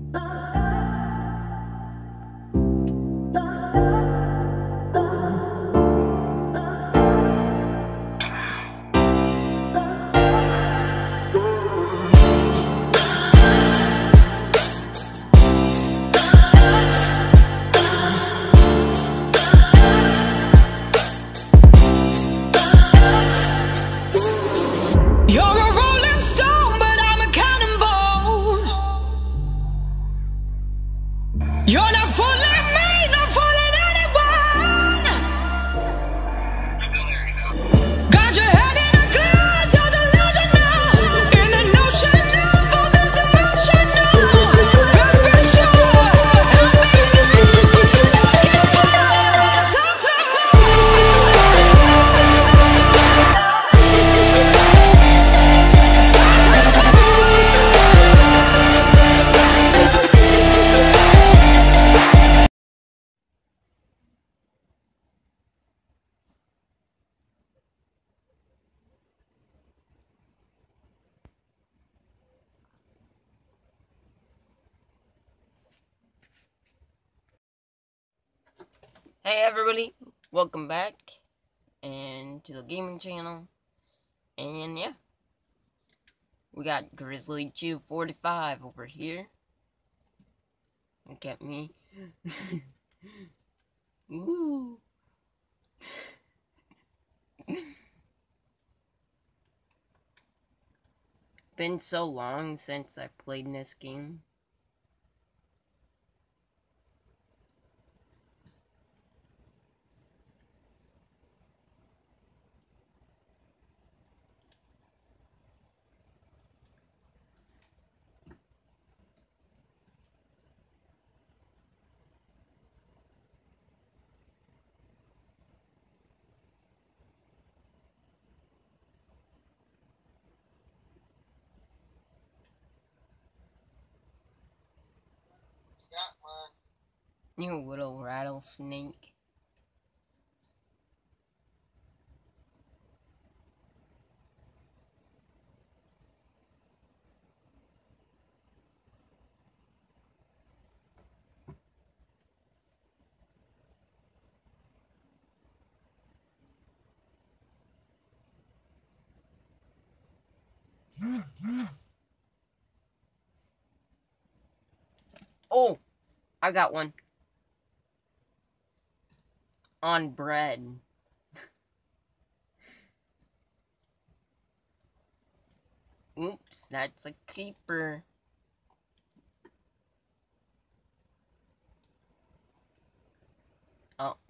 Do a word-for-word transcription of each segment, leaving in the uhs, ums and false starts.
Hey everybody, welcome back and to the gaming channel. And yeah, we got Grizzly two forty-five over here. Look at me. Ooh. Been so long since I played in this game. You little rattlesnake. Oh, I got one. On bread. Oops, that's a keeper. Oh.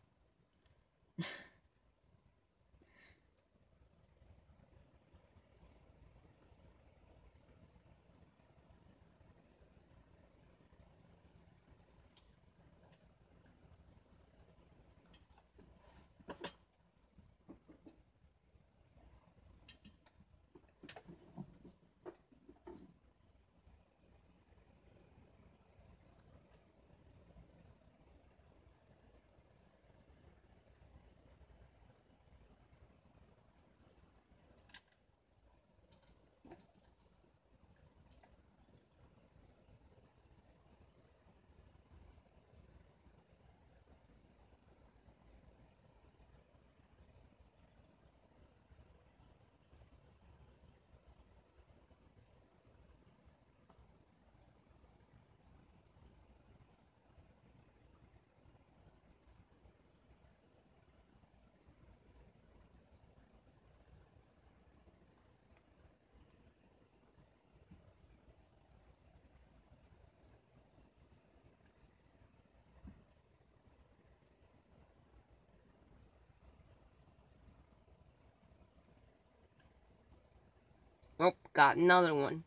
Oh, got another one.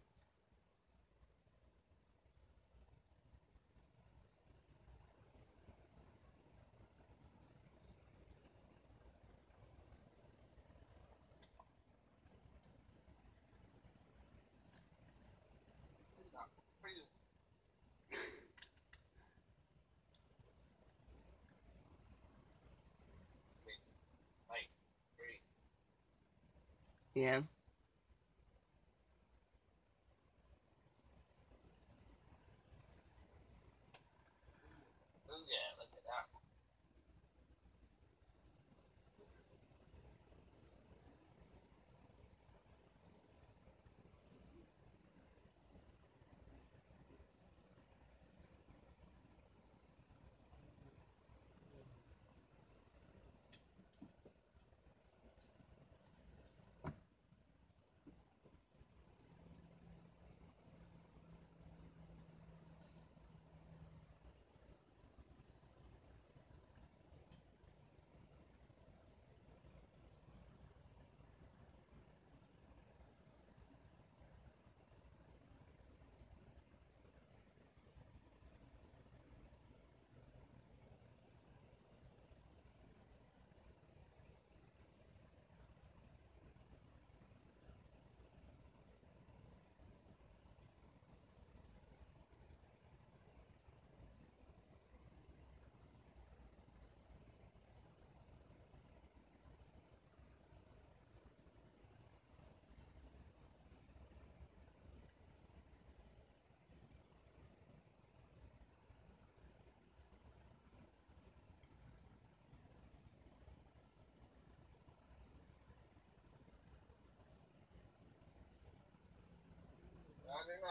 Yeah.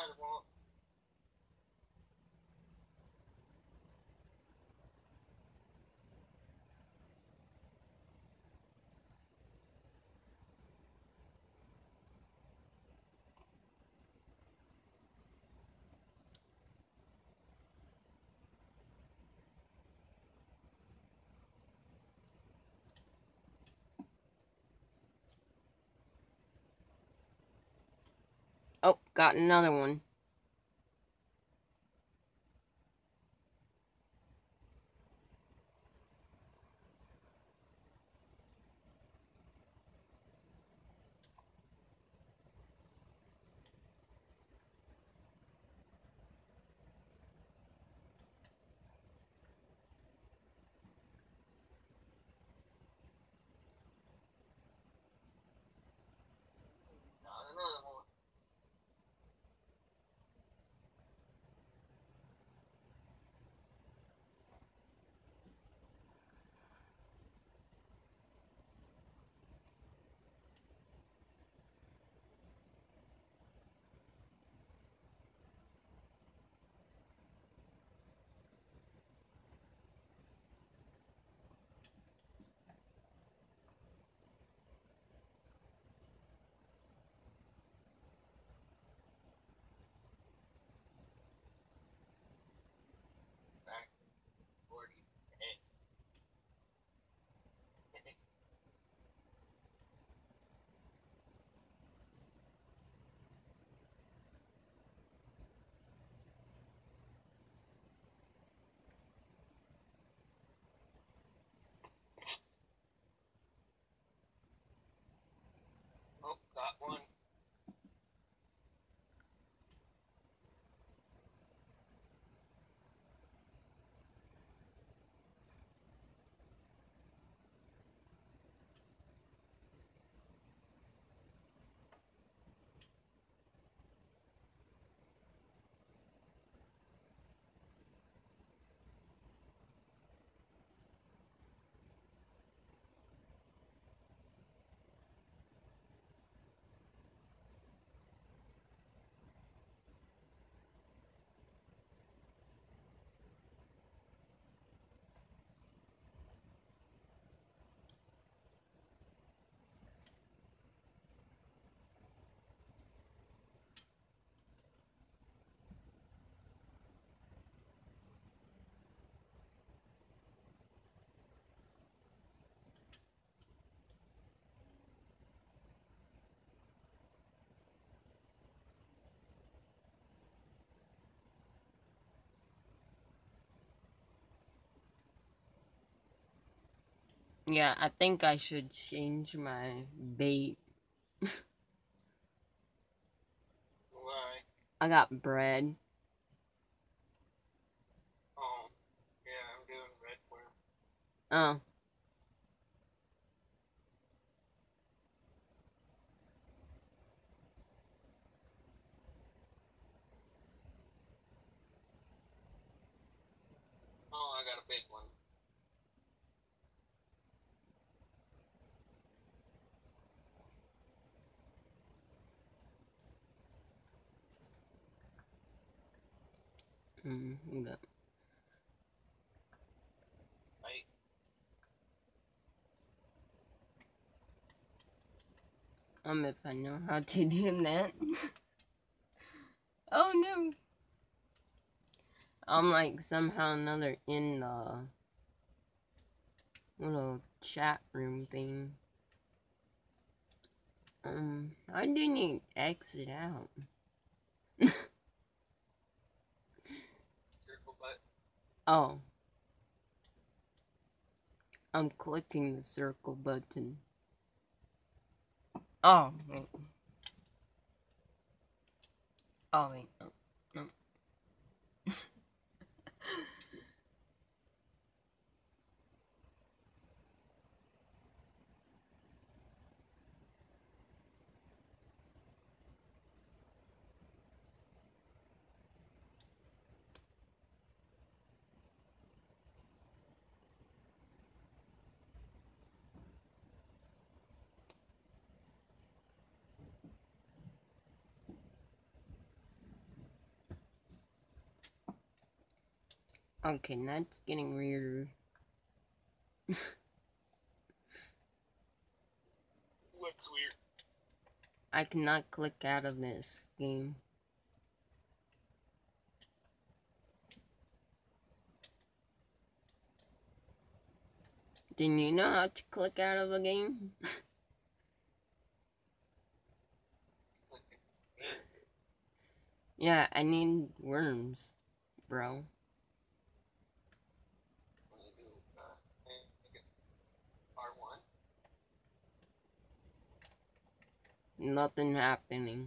Oh, got another one. Yeah, I think I should change my bait. Why? I got bread. Oh, yeah, I'm doing red worm. Oh. Oh, I got a big one. Mm, okay. Right? Um, if I know how to do that. Oh no. I'm like somehow or another in the little chat room thing. Um, I didn't exit out. Circle butt. Oh. I'm clicking the circle button. Oh, wait. Oh, wait. No. No. Okay, that's getting weirder. What's weird? I cannot click out of this game. Didn't you know how to click out of a game? Yeah, I need worms, bro. When you do, uh, make it R one. Nothing happening.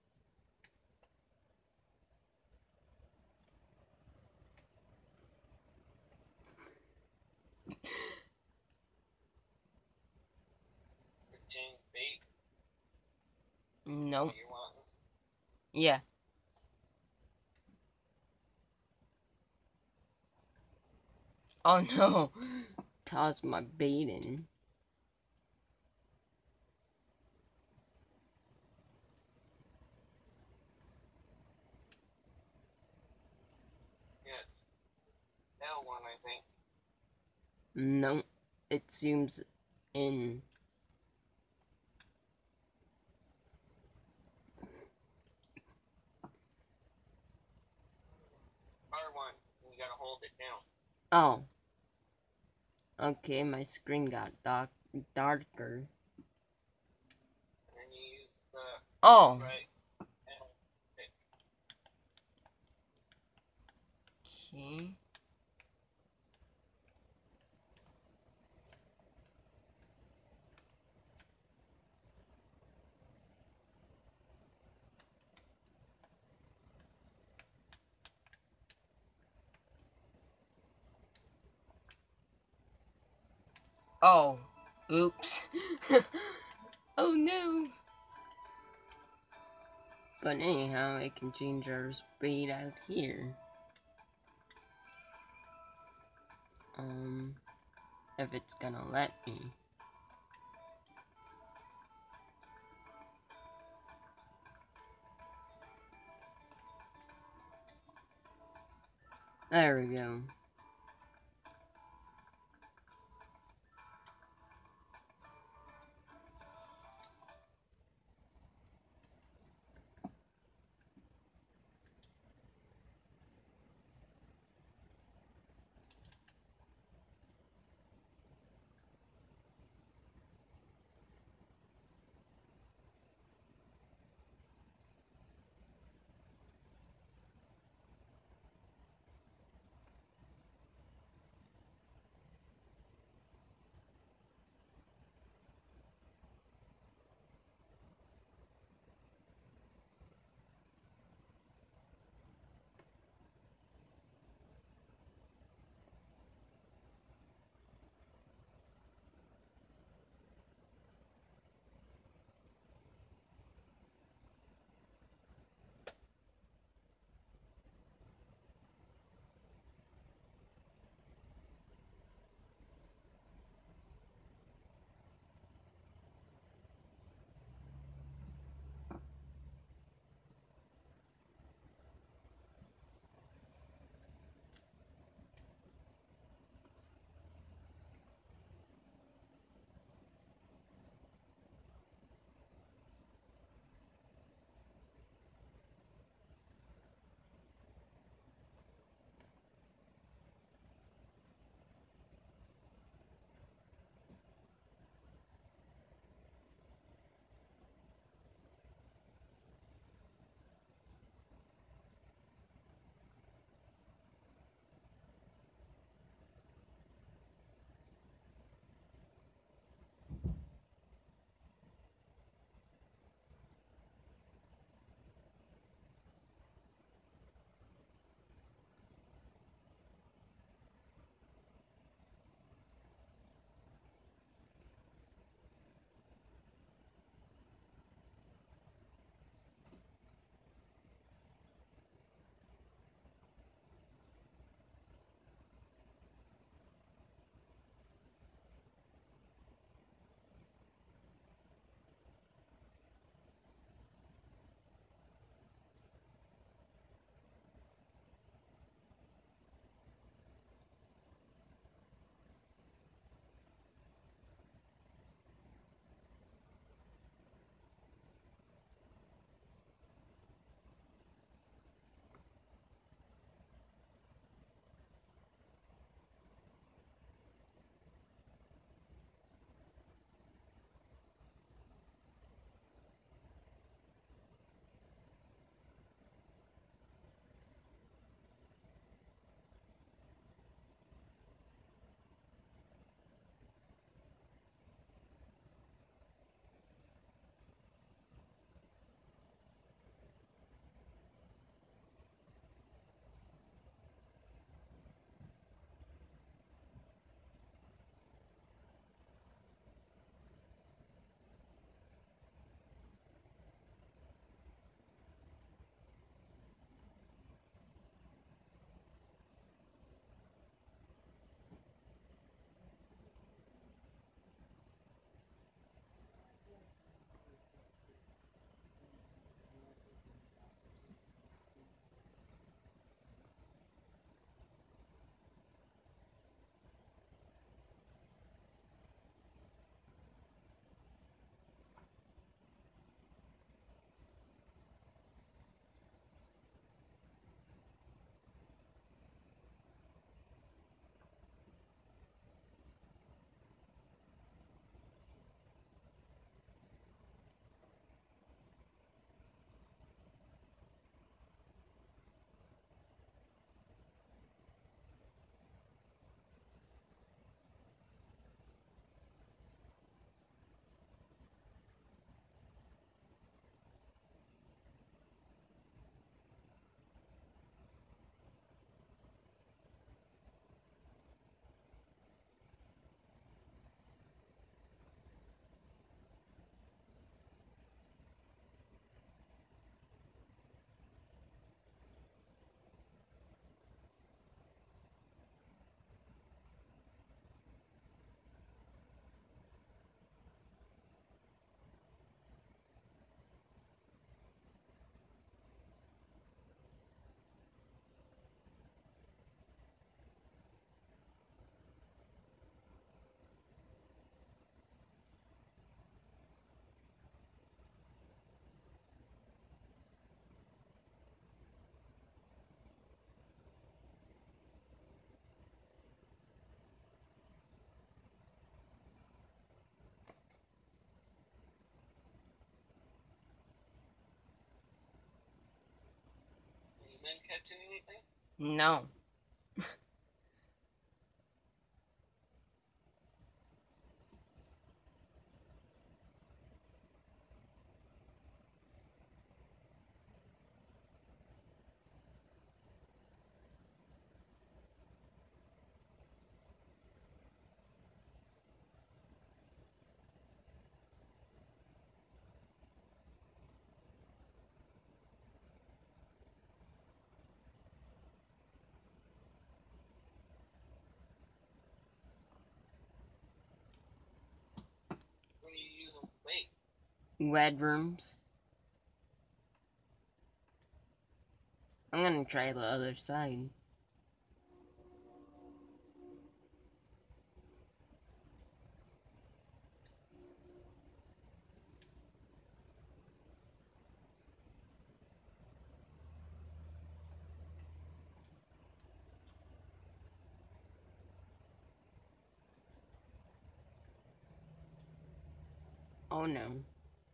Change bait. No. What you want? Yeah. Oh no. Toss my bait in. Yeah. L one, I think. No. It zooms in. R one. You gotta hold it down. Oh. Okay, my screen got dark darker. And then you use the Oh. right L. Okay. Oh. Oops. Oh no. But anyhow, I can change our speed out here. Um, if it's gonna let me. There we go. didn't catch anything? No. What do you use them for bait? Red rooms. I'm gonna try the other side. Oh no.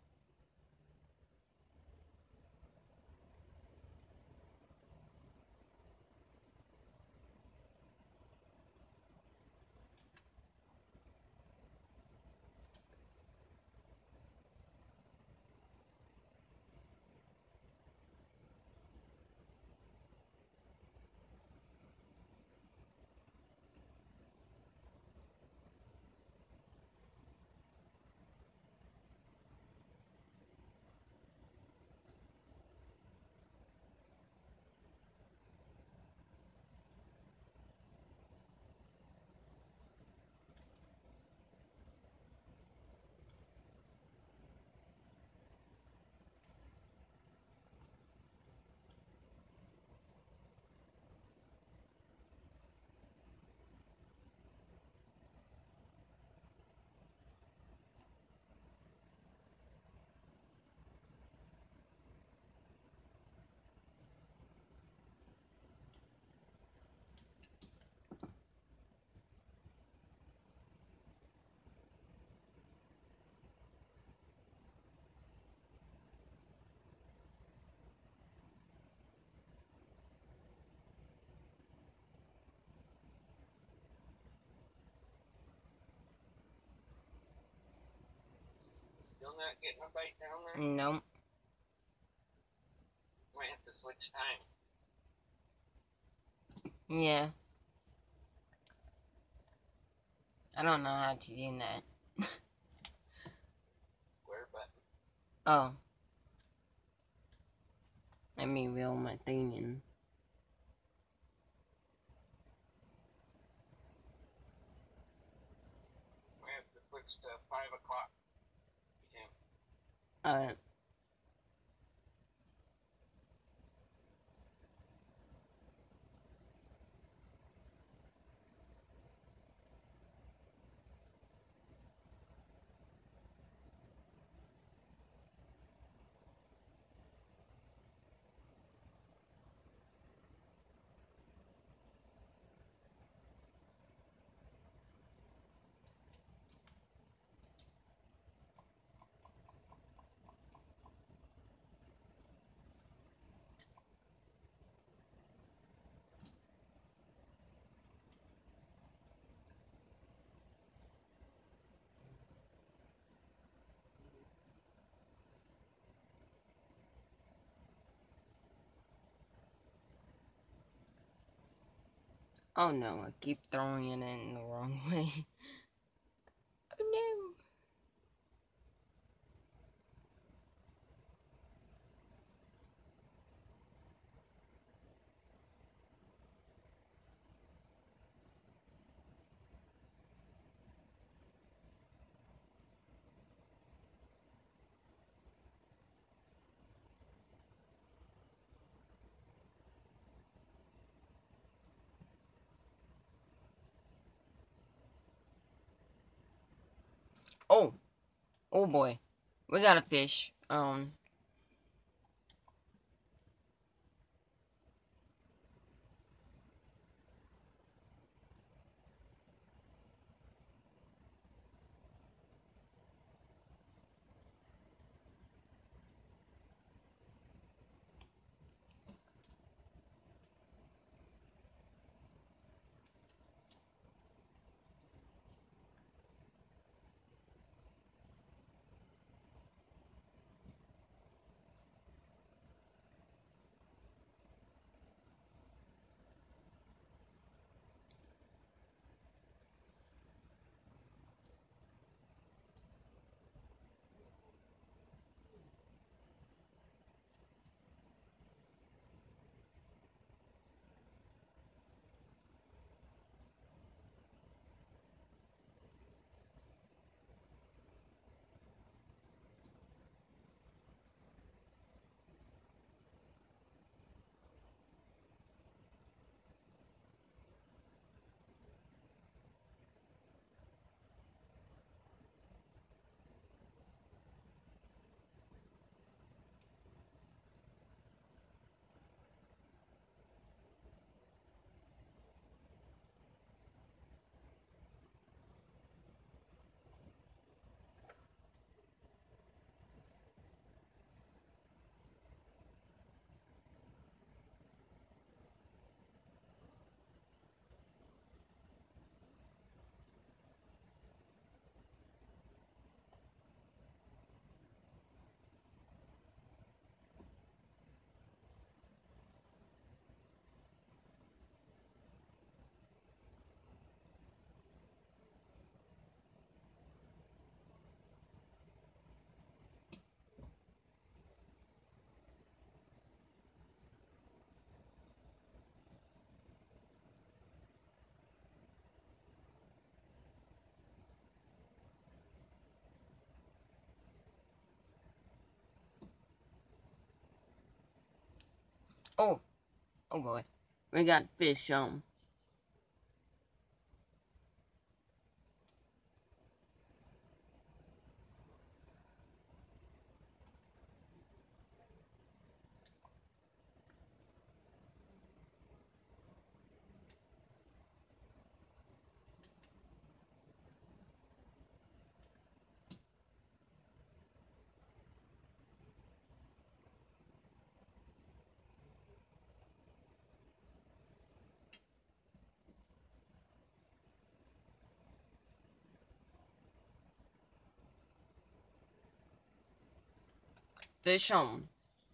Still not getting a bite down there? Nope. Might have to switch time. Yeah. I don't know how to do that. Square button. Oh. Let me reel my thing in. Might have to switch to five o'clock. Yeah. Uh. Oh no, I keep throwing it in the wrong way. Oh no. Oh. Oh boy. We got a fish. Um. Oh, oh boy. We got fish on. Fish on.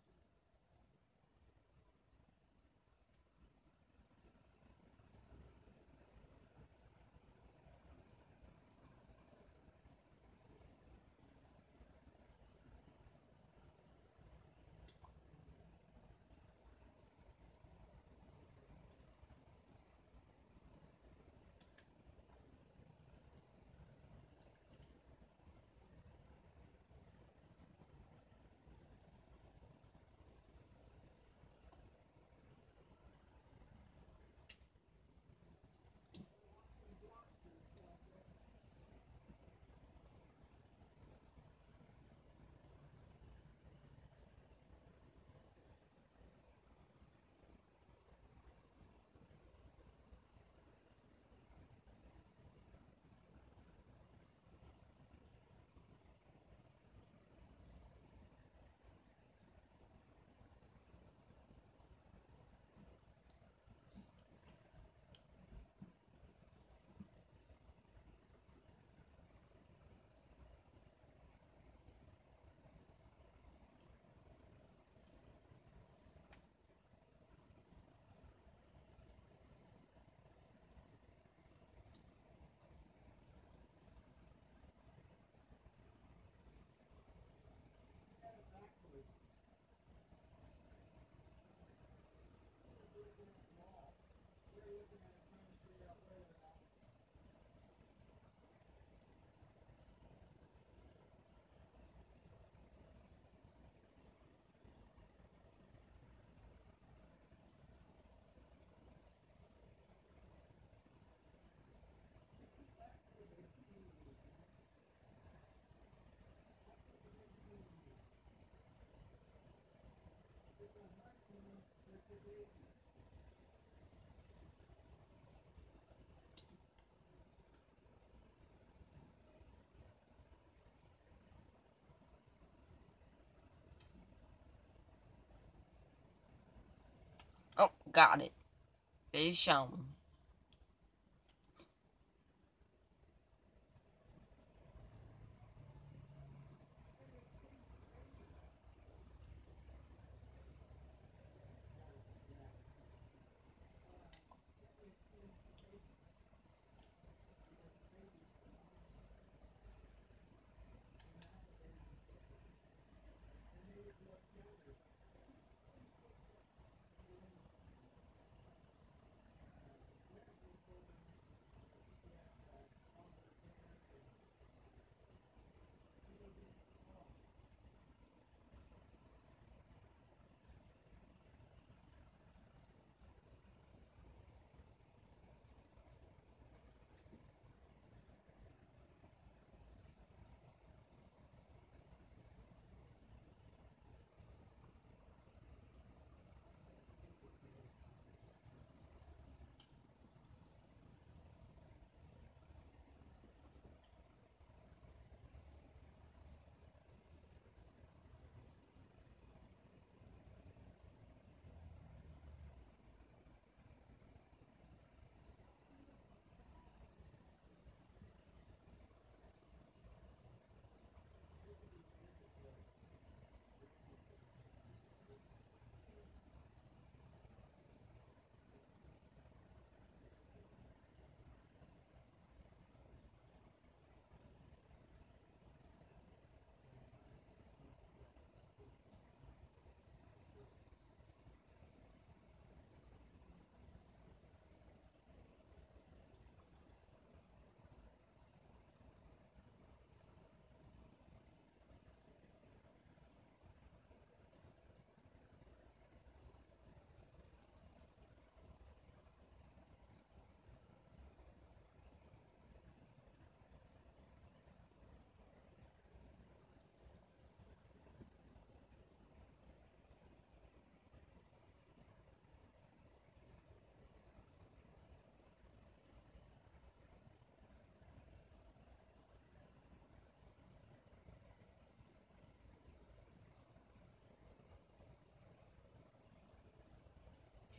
Oh, got it. Fish on.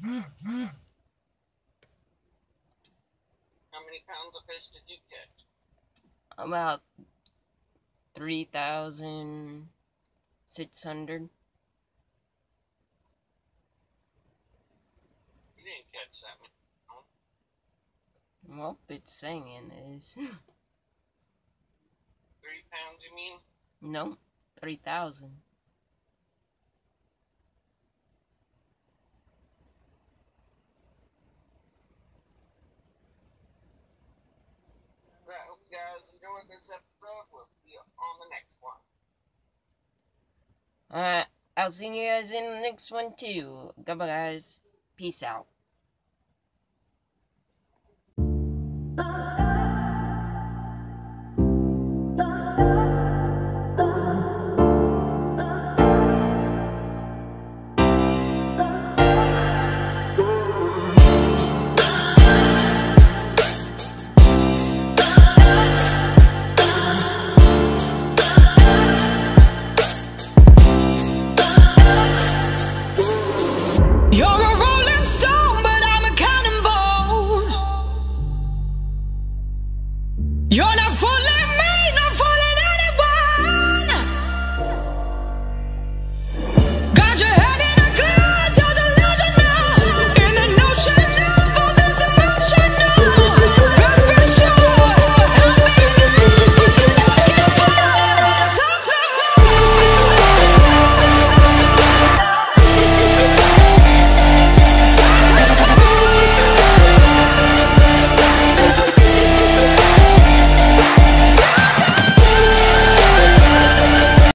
How many pounds of fish did you catch? About three thousand six hundred. You didn't catch that many. Well, it's saying it is. Three pounds, you mean? No, three thousand. I hope you guys enjoyed this episode. We'll see you on the next one. Alright, I'll see you guys in the next one too. Goodbye, guys. Peace out. You're